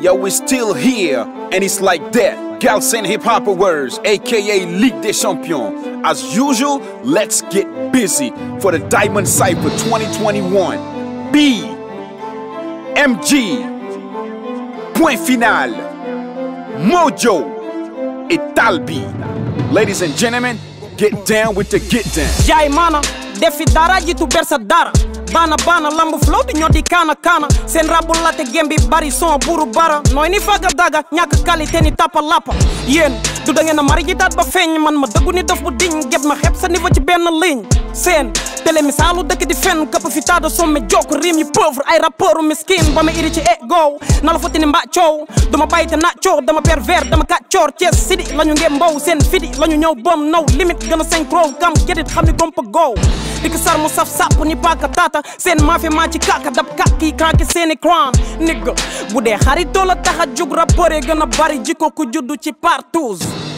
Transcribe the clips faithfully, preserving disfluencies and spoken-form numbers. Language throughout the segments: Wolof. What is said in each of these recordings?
Yo, we're still here, and it's like that. Galsen Hip Hop Awards, aka Ligue des Champions. As usual, let's get busy for the Diamond Cypher twenty twenty-one. B, M G, Point Final, Mojo, et Talbi. Ladies and gentlemen, get down with the get down. Jai mana, defi dara jitu bersa dara. Bana bana lambu flow di ñodi kana kana. Sen rabu late gembi bari son buru bara. Noy ni faga daga, ñak qualité ni tapa lapa. Yen, du da ngeen a mari jitaat ba feñ man ma dëggu ni dof bu diñ get ma xeb sa niveau ci benn ligne. Sen, télé misaalu dëkk di fenn këpp fi taado somme jokk rim yi pauvre ay rapport miskin ba ma iri ci ego na la foti ni mbaa coow dama bàyyi te naa coow dama pervers dama kàccoor Cees sidi lañu ngeen mbow seen fidi lañu ñëw bom naw limite gën a synchro gam gedit xam ni gompa goow dikk sar mu saf sàpp ni paaka tata seen maafe maa ci kaka dab kàkki kranki seeni crown nigga bu dee xaritoo la tax a jug rapport yi gën a bari jikko ku juddu ci partous.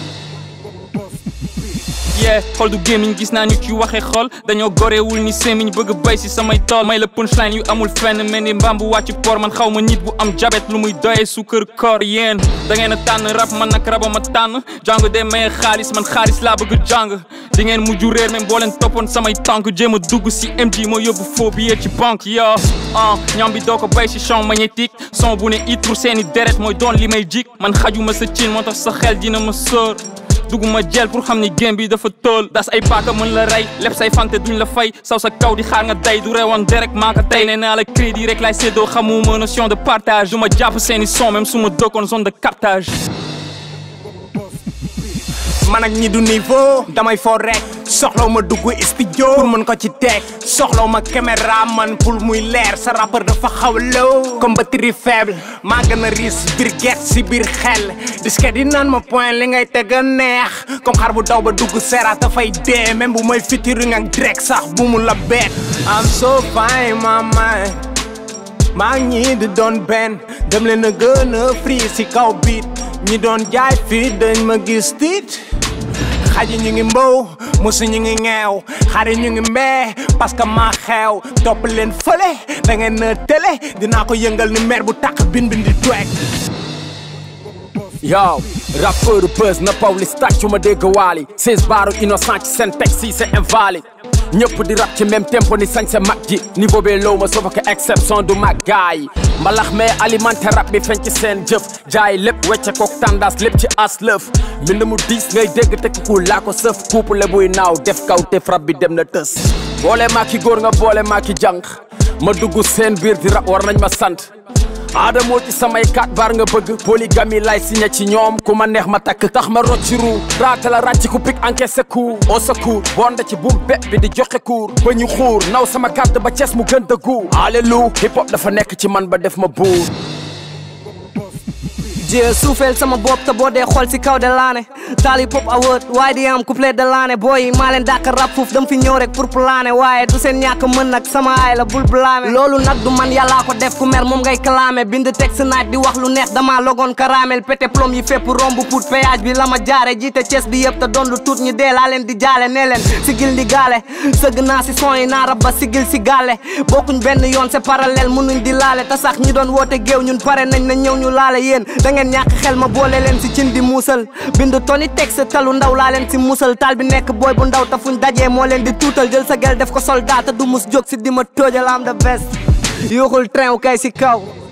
Yeah, xol du gémmiñ gis naa ñu ci waxe xol dañoo goreewul ni sémiñ bëgg bay si samay tool may la punchline yu amul fenn mel ni mbaam bu wàcc por man xaw ma nit bu am jabet lu muy doyee suukar koor yéen da ngeen a tànn rap man nag raba ma tànn jàng de maye xaalis man xaalis laa bëgg jàng di ngeen mujju réer même boo leen toppoon samay tànk jéem a dugg si M G moo yóbbu faux billet ci banque yo ah ñam bi doo ko bay si champ magnétique son bu ne it pour seeni deret mooy doon li may jik man xajuma sa cin moo tax sa xel dina ma sóor duguma jël pour xam ni game bi dafa tool das ay paaka mën la rey lépp say fante duñ la fay saw sa kaw di xaar nga day du rewoon direct maa ko tey nee naa la crédit rek lay séddoo xamuma notion de partage du ma jàpp seeni son même su ma dëkkoon zone de captage. man ak ñi du niveau damay fo rek soxlaw ma dugg studio pour mën ko ci teg soxlaw ma caméra man pour muy leer sa rappeur dafa xaw low comme batterie faible maa gën a riis biir get si biir xel disque di naan ma point li ngay teg a neex comme xar bu daw ba dugg seeraat dafay dee même bu may featuring ak direct sax bu mu la bet I'm so fine my mind maa ngi di doon benn dem leen a gën a free si kaw beat ñi doon jaay fii dañ ma gis tiit xaji ñu ngi mbow musu ñu ngi ngeew xari ñu ngi mbee parce que maa xeew topp leen fële da ngeen na télé dinaa ko yëngal ni mer bu tàq bin bin di twek Yo, rappeur buzz na Pawlish tàccu ma dégg waali seize baaru innocent ci seen texte yi c'est invalide ñëpp di rap ci même tempo ni sañ sa mag ji niveau bee low ma soo ko exception du mag gaay mbalax mais alimenté rap bi feeñ ci seen jëf jaay lépp wecce kook tendance lépp ci as lëf mbind mu diis ngay dégg te ku laa ko sëf couple buy naaw def kaw te rap bi dem na tës boole maa ki góor nga boole maa ki jànq ma dugg seen biir di rap war nañ ma sant Adamoo ci samay kat bar nga bëgg polygamie lay signé ci ñoom ku ma neex ma takk tax ma rocci ru raata la ràcc ku pik encaissé coup au secours bonde ci buum bépp bi di joxe cours ba ñu xuur naw sama carte ba Cees mu gën dëggu alelu hip hop dafa nekk ci man ba def ma buur jee suufeel sama bopp te boo dee xool si kaw de laane Tali Pop Award waaye di am couplet de laane booy maa leen dàq rap foofu dama fi ñëw rek pour plané waaye du seen ñàkk mën nag sama ay la bul blâme loolu nag du man yàllaa ko def ku mer moom ngay clamé bind texte naaj di wax lu neex dama logoon caramel pété plom yi fépp romb pour péage bi la ma jaare jiite Cees bi yëpp te doon lu tuut ñi dee laa leen di jaale ne leen sigil di gaale sëgg naa si son yi naa rab ba sigil si gaale bokkuñ benn yoon c'est parallèle mënuñ di laale te sax ñi doon woote géew ñun pare nañ na ñëw ñu laale yéen ngeen ñàkk xel ma boole leen si cin di muusal bind toni texte talu ndaw laa leen si musal taal bi nekk booy bu ndaw ta fuñ dajee moo leen di tuutal jël sa gel def ko soldat te du mus jóg si di ma tóojal am the best yuuxul train kay si kaw